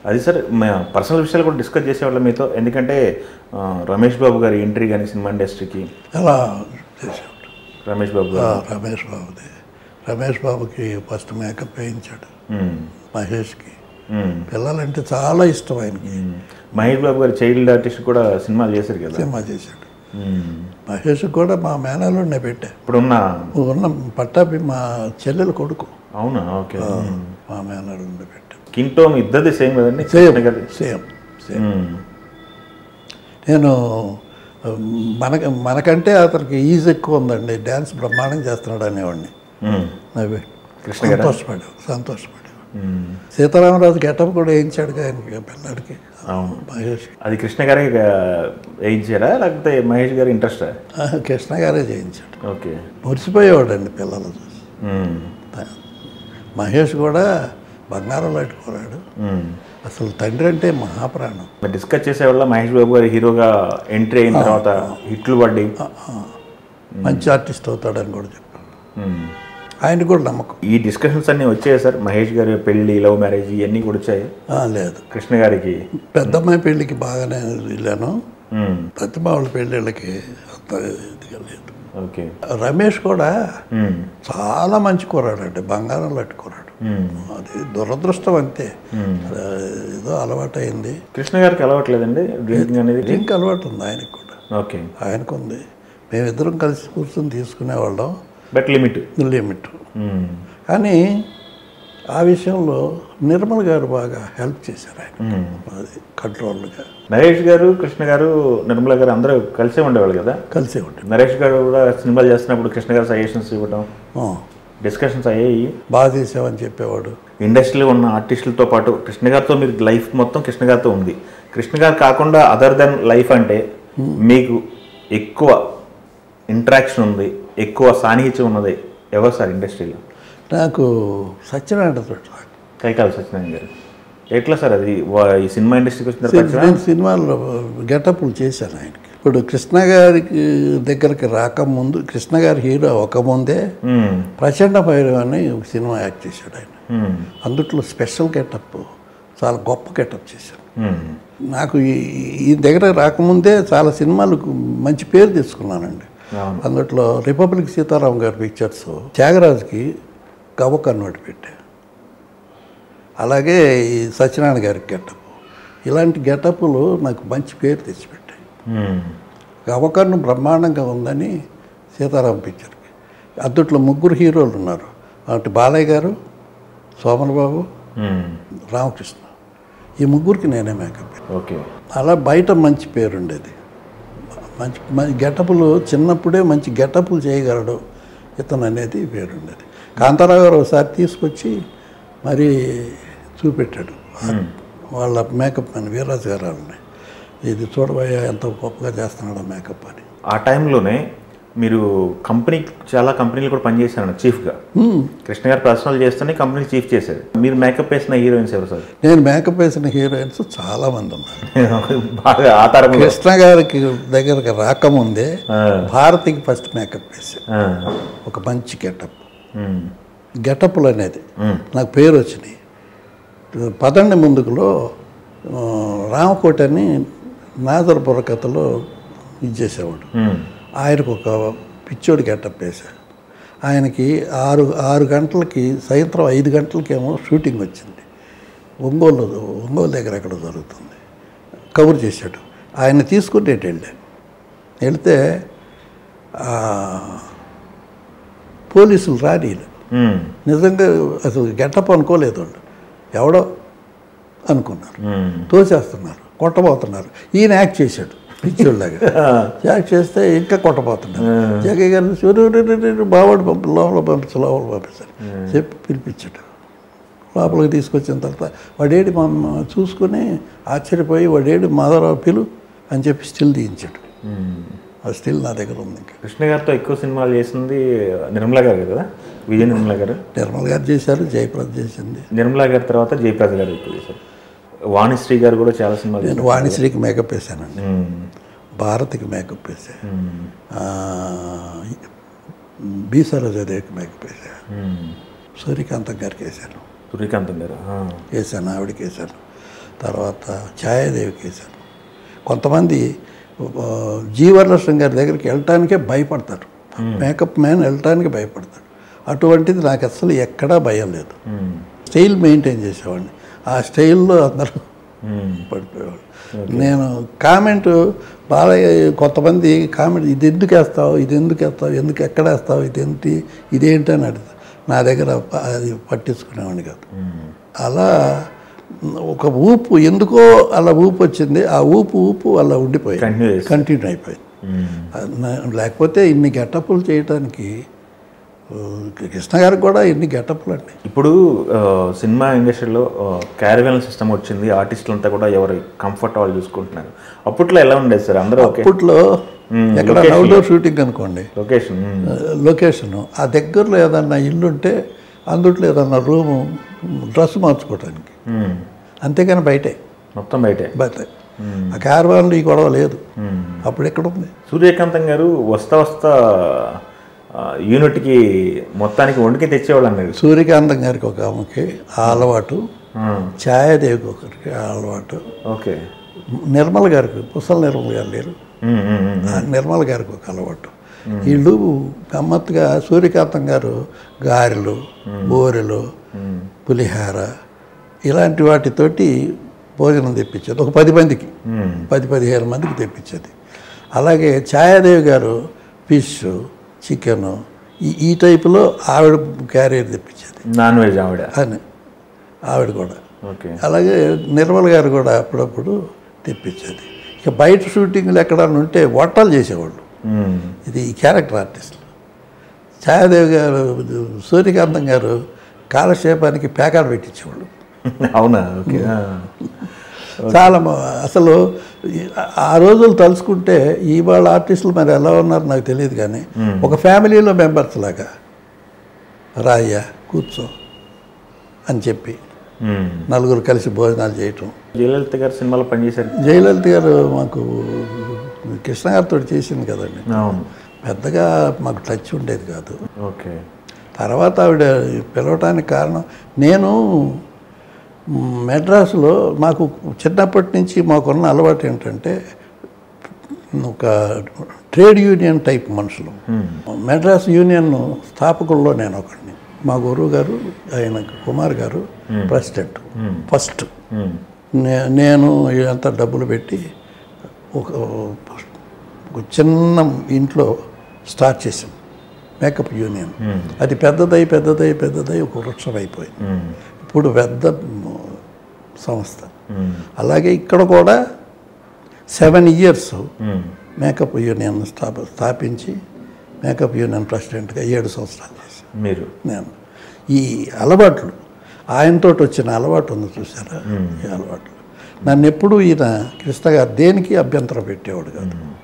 అది sir personal విషయాలు కూడా డిస్కస్ చేసేవాళ్ళం మీతో, ఎందుకంటే రమేష్ బాబు గారి ఎంట్రీ కానీ సినిమా ఇండస్ట్రీకి అలా చేసేవాడు. రమేష్ బాబు గారు రమేష్ బాబుకి ఫస్ట్ మేకప్ వేయించాడు. మహేష్కి పిల్లలంటే చాలా ఇష్టం ఆయనకి. మహేష్ బాబు గారు చైల్డ్ ఆర్టిస్ట్ కూడా సినిమాలు చేశారు కదా. సినిమా చేశాడు. మహేష్ కూడా మా మేనల్లోనే పెట్టా. ఉన్న పట్టాభి మా చెల్లెలు కొడుకు. అవునా? ఓకే. మా మేనల్లోనే పెట్టా. కింటోన్ ఇద్దరిది సేమ్ కదండి? సేమ్. నేను మనకంటే అతనికి ఈజ్ ఎక్కువ ఉందండి, డ్యాన్స్ బ్రహ్మాండం చేస్తున్నాడు అనేవాడిని. నవ్వి సంతోషపడి సీతారామరాజు గెటప్ కూడా వేయించాడు ఆయనకి, పిల్లాడికి. మహేష్ అది కృష్ణ గారే వేయించారా లేకపోతే మహేష్ గారి ఇంట్రెస్టా? కృష్ణ గారే చేయించాడు. ఓకే. మురిసిపోయేవాడండి పిల్లలు చూసి. మహేష్ కూడా బంగారం లాంటిపోరాడు. అసలు తండ్రి అంటే మహాప్రాణం. డిస్కస్ చేసేవాళ్ళ మహేష్ బాబు గారు హీరోగా ఎంట్రీ అయిన తర్వాత హిట్లు పడ్డి మంచి ఆర్టిస్ట్ అవుతాడని కూడా చెప్పాడు. ఆయనకు కూడా నమ్మకం. ఈ డిస్కషన్స్ అన్నీ వచ్చాయి సార్? మహేష్ గారి పెళ్లి, లవ్ మ్యారేజ్ ఇవన్నీ కూడా వచ్చాయి? లేదు. కృష్ణ గారికి పెద్దమ్మాయి పెళ్లికి బాగానే వెళ్ళాను, ప్రతిమావుల పెళ్ళిళ్ళకి అంత ఇదిగా లేదు. ఓకే. రమేష్ కూడా చాలా మంచి కూరాడండి, బంగారం లాంటి కూరాడు. అది దురదృష్టం అంతే, ఏదో అలవాటు అయింది. కృష్ణ గారికి అలవాట్లేదండి డ్రింకింగ్ అనేది? డ్రింక్ అలవాటు ఉంది ఆయనకు కూడా. ఓకే. ఆయనకు ఉంది. మేమిద్దరం కలిసి కూర్చొని తీసుకునేవాళ్ళం, బట్ లిమిట్. కానీ ఆ విషయంలో నిర్మల్ గారు బాగా హెల్ప్ చేశారు ఆయన, అది కంట్రోల్గా. నరేష్ గారు, కృష్ణ గారు, నిర్మల గారు అందరూ కలిసే ఉండేవాళ్ళు కదా? కలిసే ఉంటారు. నరేష్ గారు కూడా సినిమాలు చేస్తున్నప్పుడు కృష్ణ గారు సజెషన్స్ ఇవ్వడం, డిస్కషన్స్ అయ్యాయి. బాగా చేసావని చెప్పేవాడు. ఇండస్ట్రీలో ఉన్న ఆర్టిస్టులతో పాటు కృష్ణ గారితో మీరు లైఫ్ మొత్తం కృష్ణ గారితో ఉంది. కృష్ణ గారు కాకుండా అదర్ దెన్ లైఫ్ అంటే మీకు ఎక్కువ ఇంటరాక్షన్ ఉంది, ఎక్కువ సాన్నిహిత్యం ఉన్నది ఎవరు సార్ ఇండస్ట్రీలో? నాకు సత్యనారాయణ తోటి. కైకాల సత్యనారాయణ గారు. ఎట్లా సార్ అది ఈ సినిమా ఇండస్ట్రీకి వచ్చిన? నేను సినిమాల్లో గెటప్లు చేశాను ఆయనకి. ఇప్పుడు కృష్ణ గారికి దగ్గరికి రాకముందు, కృష్ణ గారి హీరో అవ్వకముందే ప్రచండ భైరవ్ అని ఒక సినిమా యాక్ట్ చేశాడు ఆయన. అందుట్లో స్పెషల్ గెటప్, చాలా గొప్ప గెటప్ చేశాను. నాకు ఈ దగ్గర రాకముందే చాలా సినిమాలకు మంచి పేరు తెచ్చుకున్నానండి. అందుట్లో రిపబ్లిక్ సీతారాం గారి పిక్చర్స్ త్యాగరాజుకి గవ్వకన్నోటి పెట్టా. అలాగే ఈ సత్యనారాయణ గారికి గెటప్, ఇలాంటి గెటప్లు నాకు మంచి పేరు తెచ్చిపెట్టాయి. గవ్వకన్ను బ్రహ్మాండంగా ఉందని సీతారాం పిక్చర్కి. అందుట్లో ముగ్గురు హీరోలు ఉన్నారు, అంటే బాలయ్య గారు, సోమన్ బాబు, రామకృష్ణ. ఈ ముగ్గురికి నేనే మేకప్. ఓకే. అలా బయట మంచి పేరు ఉండేది. మంచి గెటపులు, చిన్నప్పుడే మంచి గెటపులు చేయగలడు ఇతను అనేది పేరుండేది. కాంతారావు గారు ఒకసారి తీసుకొచ్చి మరీ చూపెట్టాడు వాళ్ళ మేకప్ అని, వీర్రాజు గారు వాళ్ళని. ఇది చూడబోయే ఎంత గొప్పగా చేస్తున్నాడు మేకప్ అని. ఆ టైంలోనే మీరు చాలా కంపెనీలు కూడా పనిచేశారు చీఫ్గా. కృష్ణ గారు పర్సనల్ చేస్తూనే కంపెనీ చీఫ్ చేశారు. మీరు మేకప్ వేసిన హీరోయిన్స్ ఎవరు సార్? నేను మేకప్ వేసిన హీరోయిన్స్ చాలా మంది ఉన్నారు. బాగా ఆధారం. కృష్ణ గారికి దగ్గరకు రాకముందే భారతికి ఫస్ట్ మేకప్ వేసాను. ఒక మంచి గెటప్లు అనేది నాకు పేరు వచ్చినాయి. పదండి ముందుకులో రామకోటి అని నాదర్ బుర్రకథలో ఇచ్చేసేవాడు. ఆయనకు ఒక పిచ్చోడి గెటప్ వేశారు. ఆయనకి 6 గంటలకి, సాయంత్రం 5 గంటలకేమో షూటింగ్ వచ్చింది. ఒంగోలు దగ్గర ఎక్కడ జరుగుతుంది, కవర్ చేశాడు. ఆయన తీసుకుని నేను వెళ్ళాను. వెళితే పోలీసులు రానీలు. నిజంగా అసలు గెటప్ అనుకోలేదు వాళ్ళు, ఎవడో అనుకున్నారు. తోసేస్తున్నారు, కొట్టబోతున్నారు. ఈయన యాక్ట్ చేశాడు పిచ్చోళ్ళగా. యాక్ట్ చేస్తే ఇంకా కొట్టబోతున్నారు. జగయ్య గారు బావాడు లోపల పంపించారు చెప్పి పిలిపించాడు. లోపలికి తీసుకొచ్చిన తర్వాత వాడేడి చూసుకుని ఆశ్చర్యపోయి, వాడేడి మాధవరావు పిలు అని చెప్పి స్టిల్ తీయించాడు. ఆ స్టిల్ నా దగ్గర ఉంది. ఇంకా కృష్ణ గారితో ఎక్కువ సినిమాలు చేసింది నిర్మల గారు కదా, విజయ నిర్మల గారు. నిర్మల గారు చేశారు, జయప్రద చేసింది. నిర్మల గారి తర్వాత జయప్రద గారు ఎక్కువ చేశారు. వాణిశ్రీ గారు కూడా చాలా సినిమాలు. నేను వాణిశ్రీకి మేకప్ వేసానండి, భారతికి మేకప్ వేసాను, బి సరోజాదేవికి మేకప్ వేసాను, సూర్యకాంతం గారికి వేసాను. సూర్యకాంతం గారు వేసాను, ఆవిడకి వేసాను. తర్వాత ఛాయాదేవికి వేశాను. కొంతమంది జీవరలక్ష్మి గారి దగ్గరికి వెళ్ళటానికే భయపడతారు, మేకప్ మ్యాన్ వెళ్ళటానికి భయపడతాడు. అటువంటిది నాకు అసలు ఎక్కడా భయం లేదు. స్టైల్ మెయింటైన్ చేసేవాడిని, ఆ స్టైల్లో అందరూ పడిపోయేవాళ్ళు. నేను కామెంట్ బాగా కొంతమంది కామెంట్, ఇది ఎందుకు వేస్తావు, ఇది ఎందుకు వేస్తావు, ఎందుకు ఎక్కడ వేస్తావు, ఇదేంటి అని అడుగుతా. నా దగ్గర అది పట్టించుకునేవాడిని కాదు. అలా ఒక ఊపు ఎందుకో అలా ఊపు వచ్చింది, ఆ ఊపు అలా ఉండిపోయింది, కంటిన్యూ అయిపోయింది. లేకపోతే ఇన్ని గెటప్పులు చేయడానికి కృష్ణ గారికి కూడా ఎన్ని గెటప్లు అండి. ఇప్పుడు సినిమా ఇండస్ట్రీలో క్యారవాన్ సిస్టమ్ వచ్చింది, ఆర్టిస్టులు అంతా కూడా ఎవరి కంఫర్ట్ వాళ్ళు చూసుకుంటున్నారు. అప్పట్లో ఎలా ఉండేది సార్? అందరూ అప్పట్లో ఎక్కడ అవుట్డోర్ షూటింగ్ అనుకోండి, లొకేషన్ ఆ దగ్గరలో ఏదన్నా ఇల్లు ఉంటే అందుట్లో ఏదన్నా రూము డ్రెస్ మార్చుకోవడానికి, అంతేగాని బయటే మొత్తం బయటే. ఆ క్యారవాన్లో ఈ గొడవ లేదు. అప్పుడు ఎక్కడ ఉంది? సూర్యకాంతం గారు వస్తా యూనిట్కి మొత్తానికి వండికి తెచ్చేవాళ్ళు అన్నారు. సూర్యకాంతం గారికి ఒక ఆమెకి ఆ అలవాటు, ఛాయాదేవికి ఒకరికి ఆ అలవాటు. ఓకే. నిర్మల్ గారికి, పుసల నిర్మల్ గారు లేరు, నిర్మల్ గారికి ఒక అలవాటు. వీళ్ళు గమ్మత్తుగా సూర్యకాంతం గారు గారెలు, బోరెలు, పులిహార ఇలాంటి వాటితోటి భోజనం తెప్పించేది. ఒక 10 మందికి, 10-15 మందికి తెప్పించేది. అలాగే ఛాయాదేవి గారు ఫిష్, చికెను ఈ టైపులో ఆవిడ క్యారియర్ తెప్పించేది, నాన్ వెజ్ ఆవిడ కూడా. అలాగే నిర్మల్ గారు కూడా అప్పుడప్పుడు తెప్పించేది. ఇక బయట షూటింగ్లు ఎక్కడన్నా ఉంటే వంటలు చేసేవాళ్ళు. ఇది క్యారెక్టర్ ఆర్టిస్టులు. ఛాయాదేవి గారు, సూర్యకాంతం గారు కాలక్షేపానికి ప్యాకాడు పెట్టించేవాళ్ళు. అవునా? చాలా అసలు ఆ రోజులు తలుచుకుంటే ఇవాళ ఆర్టిస్టులు మరి ఎలా ఉన్నారు నాకు తెలియదు, కానీ ఒక ఫ్యామిలీలో మెంబర్స్ లాగా రాయ్యా కూర్చో అని చెప్పి నలుగురు కలిసి భోజనాలు చేయటం. జయలలిత గారు సినిమాలో పనిచేశారు. జయలలిత గారు మాకు కృష్ణ గారితో చేసింది కదండి, పెద్దగా మాకు టచ్ ఉండేది కాదు. ఓకే. తర్వాత ఆవిడ పిలవటానికి కారణం, నేను మెడ్రాసులో మాకు చిన్నప్పటి నుంచి మాకున్న అలవాటు ఏంటంటే ఒక ట్రేడ్ యూనియన్ టైప్ మనుషులు. మెడ్రాస్ యూనియన్ స్థాపకుల్లో నేను ఒకడిని. మా గురువు గారు, ఆయన కుమార్ గారు ప్రెసిడెంట్ ఫస్ట్. నేను ఇదంతా డబ్బులు పెట్టి ఒక చిన్న ఇంట్లో స్టార్ట్ చేసాం మేకప్ యూనియన్. అది పెద్దదై ఒక వృక్షం అయిపోయింది. ఇప్పుడు పెద్ద సంస్థ. అలాగే ఇక్కడ కూడా 7 years మేకప్ యూనియన్ స్థాపించి మేకప్ యూనియన్ ప్రెసిడెంట్గా 7 సంవత్సరాలు చేశాను మీరు. నేను ఈ అలవాట్లు, ఆయనతో వచ్చిన అలవాటు ఉంది చూసారా, ఈ అలవాట్లు నన్ను ఎప్పుడూ ఈయన కృష్ణ గారు దేనికి అభ్యంతరం పెట్టేవాడు కాదు.